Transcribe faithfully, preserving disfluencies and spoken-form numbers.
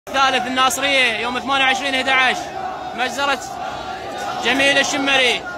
الثالث الناصرية يوم ثمانية وعشرين أحد عشر مجزرة جميل الشمري.